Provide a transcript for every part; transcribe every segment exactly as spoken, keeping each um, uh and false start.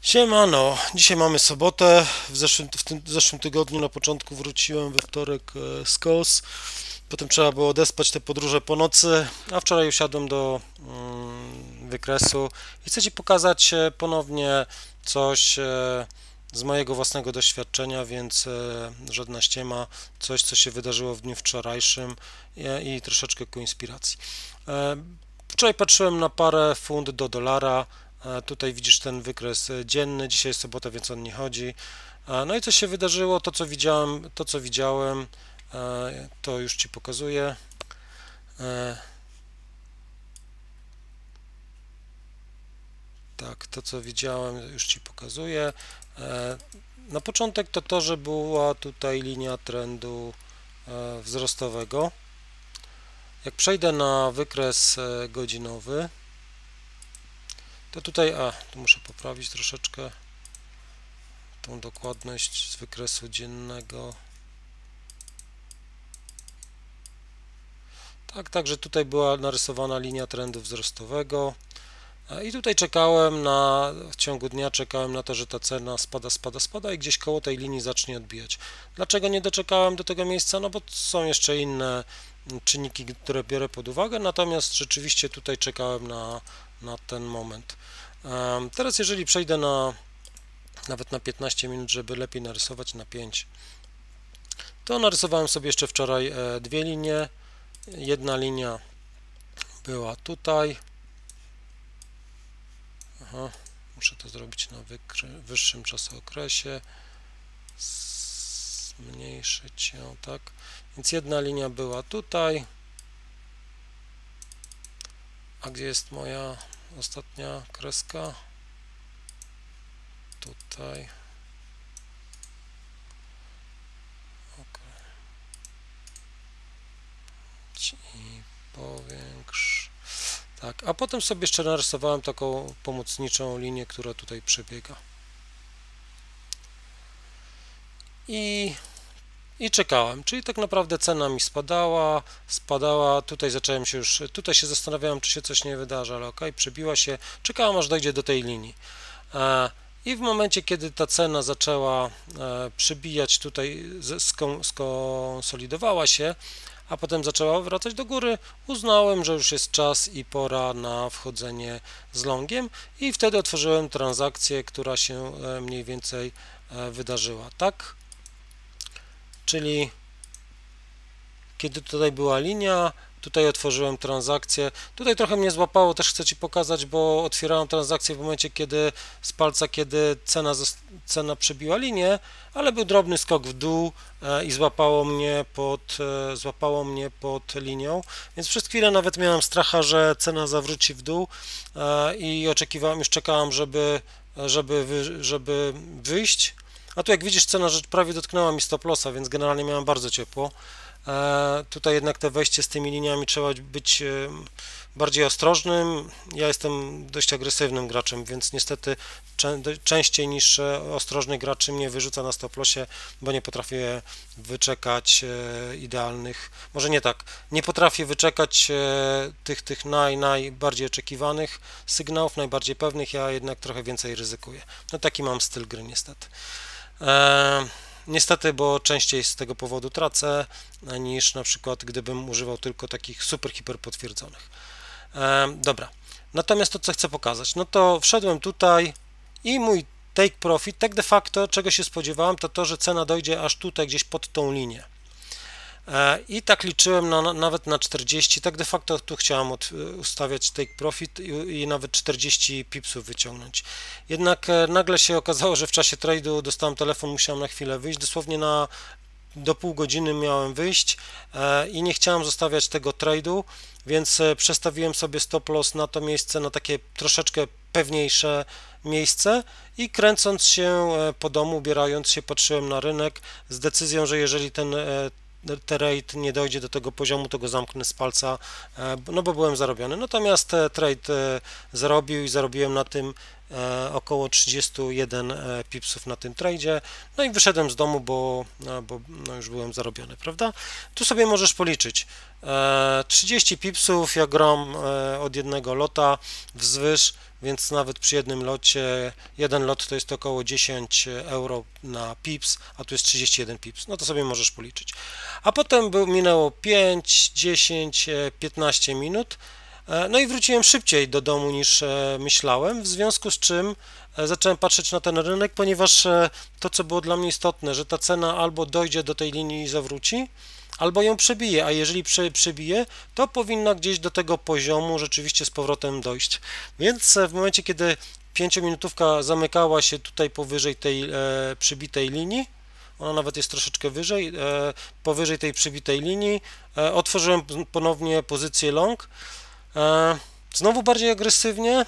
Siemano, dzisiaj mamy sobotę. W zeszłym, w tym w zeszłym tygodniu na początku wróciłem we wtorek e, z Kos. Potem trzeba było odespać te podróże po nocy, a wczoraj usiadłem do mm, wykresu i chcę Ci pokazać e, ponownie coś e, z mojego własnego doświadczenia, więc e, żadna ściema, coś co się wydarzyło w dniu wczorajszym i, i troszeczkę ku inspiracji. E, Wczoraj patrzyłem na parę funt do dolara. E, Tutaj widzisz ten wykres e, dzienny, dzisiaj jest sobota, więc on nie chodzi. E, No i co się wydarzyło, to co widziałem, to co widziałem, e, to już Ci pokazuję. E, Tak, to co widziałem już Ci pokazuję. E, Na początek to to, że była tutaj linia trendu e, wzrostowego. Jak przejdę na wykres e, godzinowy, to tutaj, a, tu muszę poprawić troszeczkę tą dokładność z wykresu dziennego. Tak, także tutaj była narysowana linia trendu wzrostowego i tutaj czekałem na, w ciągu dnia czekałem na to, że ta cena spada, spada, spada i gdzieś koło tej linii zacznie odbijać. Dlaczego nie doczekałem do tego miejsca? No bo są jeszcze inne czynniki, które biorę pod uwagę, natomiast rzeczywiście tutaj czekałem na, na ten moment. Teraz jeżeli przejdę na nawet na piętnaście minut, żeby lepiej narysować na pięć, to narysowałem sobie jeszcze wczoraj dwie linie. Jedna linia była tutaj. Aha, muszę to zrobić na wyższym czasookresie. Zmniejszyć ją, tak. Więc jedna linia była tutaj. A gdzie jest moja ostatnia kreska? Tutaj. I powiększ. Tak, a potem sobie jeszcze narysowałem taką pomocniczą linię, która tutaj przebiega. I, i czekałem, czyli tak naprawdę cena mi spadała, spadała, tutaj zacząłem się już, tutaj się zastanawiałem, czy się coś nie wydarzy, ale ok, przebiła się, czekałem aż dojdzie do tej linii. I w momencie, kiedy ta cena zaczęła przebijać tutaj, skonsolidowała się, a potem zaczęła wracać do góry, uznałem, że już jest czas i pora na wchodzenie z longiem i wtedy otworzyłem transakcję, która się mniej więcej wydarzyła, tak? Czyli kiedy tutaj była linia, tutaj otworzyłem transakcję, tutaj trochę mnie złapało, też chcę Ci pokazać, bo otwierałem transakcję w momencie, kiedy z palca, kiedy cena, cena przebiła linię, ale był drobny skok w dół i złapało mnie pod, złapało mnie pod linią, więc przez chwilę nawet miałem stracha, że cena zawróci w dół i oczekiwałem, już czekałem, żeby, żeby, żeby wyjść, a tu jak widzisz, cena rzecz prawie dotknęła mi stop lossa, więc generalnie miałem bardzo ciepło. E, tutaj jednak te wejście z tymi liniami trzeba być e, bardziej ostrożnym. Ja jestem dość agresywnym graczem, więc niestety czę, częściej niż e, ostrożny gracz mnie wyrzuca na stop lossie, bo nie potrafię wyczekać e, idealnych, może nie tak, nie potrafię wyczekać e, tych, tych naj, najbardziej oczekiwanych sygnałów, najbardziej pewnych, ja jednak trochę więcej ryzykuję. No taki mam styl gry niestety. E, Niestety, bo częściej z tego powodu tracę, niż na przykład gdybym używał tylko takich super, hiper potwierdzonych. E, dobra, natomiast to co chcę pokazać, no to wszedłem tutaj i mój take profit, tak de facto czego się spodziewałem, to to, że cena dojdzie aż tutaj gdzieś pod tą linię. I tak liczyłem na, nawet na czterdzieści, tak de facto tu chciałem od, ustawiać take profit i, i nawet czterdzieści pipsów wyciągnąć. Jednak nagle się okazało, że w czasie trade'u dostałem telefon, musiałem na chwilę wyjść, dosłownie na do pół godziny miałem wyjść e, i nie chciałem zostawiać tego trade'u, więc przestawiłem sobie stop loss na to miejsce, na takie troszeczkę pewniejsze miejsce i kręcąc się po domu, ubierając się, patrzyłem na rynek z decyzją, że jeżeli ten e, trade nie dojdzie do tego poziomu, to go zamknę z palca, no bo byłem zarobiony. Natomiast trade zarobił i zarobiłem na tym około trzydzieści jeden pipsów na tym tradzie. No i wyszedłem z domu, bo, bo no już byłem zarobiony, prawda? Tu sobie możesz policzyć. trzydzieści pipsów, ja gram od jednego lota wzwyż, więc nawet przy jednym locie, jeden lot to jest około dziesięć euro na pips, a tu jest trzydzieści jeden pips, no to sobie możesz policzyć. A potem był, minęło pięć, dziesięć, piętnaście minut, no i wróciłem szybciej do domu niż myślałem, w związku z czym zacząłem patrzeć na ten rynek, ponieważ to, co było dla mnie istotne, że ta cena albo dojdzie do tej linii i zawróci, albo ją przebije, a jeżeli prze, przebije, to powinna gdzieś do tego poziomu rzeczywiście z powrotem dojść. Więc w momencie, kiedy pięciominutówka zamykała się tutaj powyżej tej e, przybitej linii, ona nawet jest troszeczkę wyżej, e, powyżej tej przybitej linii, e, otworzyłem ponownie pozycję long, e, znowu bardziej agresywnie,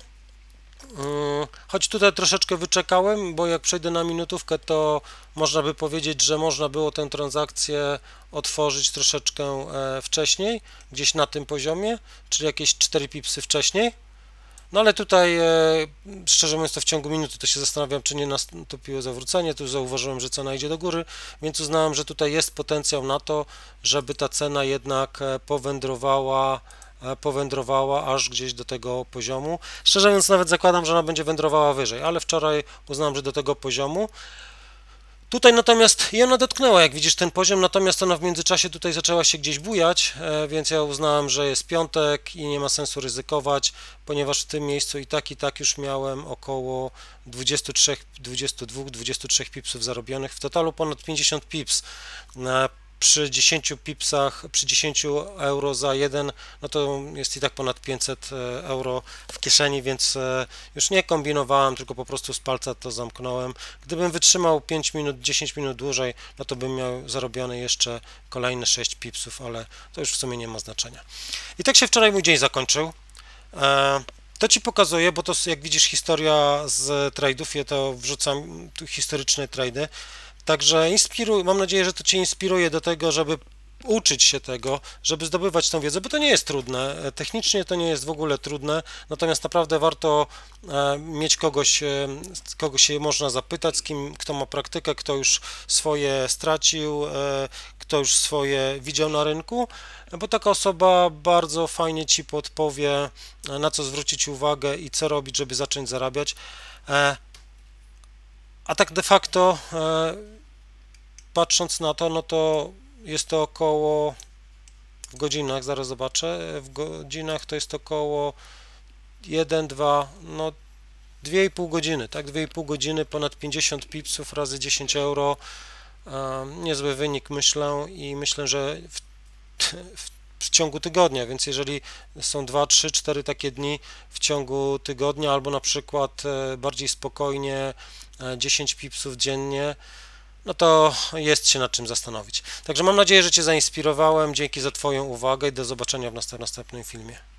choć tutaj troszeczkę wyczekałem, bo jak przejdę na minutówkę, to można by powiedzieć, że można było tę transakcję otworzyć troszeczkę wcześniej, gdzieś na tym poziomie, czyli jakieś cztery pipsy wcześniej. No ale tutaj, szczerze mówiąc, to w ciągu minuty to się zastanawiam, czy nie nastąpiło zawrócenie. Tu zauważyłem, że cena idzie do góry, więc uznałem, że tutaj jest potencjał na to, żeby ta cena jednak powędrowała powędrowała aż gdzieś do tego poziomu. Szczerze mówiąc, nawet zakładam, że ona będzie wędrowała wyżej, ale wczoraj uznałem, że do tego poziomu. Tutaj natomiast i ona dotknęła, jak widzisz, ten poziom, natomiast ona w międzyczasie tutaj zaczęła się gdzieś bujać, więc ja uznałem, że jest piątek i nie ma sensu ryzykować, ponieważ w tym miejscu i tak, i tak już miałem około dwadzieścia trzy, dwadzieścia dwa, dwadzieścia trzy pipsów zarobionych, w totalu ponad pięćdziesiąt pips. Przy dziesięciu pipsach, przy dziesięciu euro za jeden, no to jest i tak ponad pięćset euro w kieszeni, więc już nie kombinowałem, tylko po prostu z palca to zamknąłem. Gdybym wytrzymał pięć minut, dziesięć minut dłużej, no to bym miał zarobione jeszcze kolejne sześć pipsów, ale to już w sumie nie ma znaczenia. I tak się wczoraj mój dzień zakończył. To Ci pokazuję, bo to jak widzisz historia z trade'ów, ja to wrzucam tu historyczne trady. Także inspiruj, mam nadzieję, że to Cię inspiruje do tego, żeby uczyć się tego, żeby zdobywać tą wiedzę, bo to nie jest trudne, technicznie to nie jest w ogóle trudne, natomiast naprawdę warto mieć kogoś, kogo się można zapytać, z kim, kto ma praktykę, kto już swoje stracił, kto już swoje widział na rynku, bo taka osoba bardzo fajnie Ci podpowie, na co zwrócić uwagę i co robić, żeby zacząć zarabiać. A tak de facto, patrząc na to, no to jest to około, w godzinach, zaraz zobaczę, w godzinach to jest około jeden, dwa, no dwie i pół godziny, tak, dwie i pół godziny, ponad pięćdziesiąt pipsów razy dziesięć euro, niezły wynik, myślę, i myślę, że w, w, w ciągu tygodnia, więc jeżeli są dwa, trzy, cztery takie dni w ciągu tygodnia, albo na przykład bardziej spokojnie dziesięć pipsów dziennie, no to jest się nad czym zastanowić. Także mam nadzieję, że Cię zainspirowałem. Dzięki za Twoją uwagę i do zobaczenia w następnym filmie.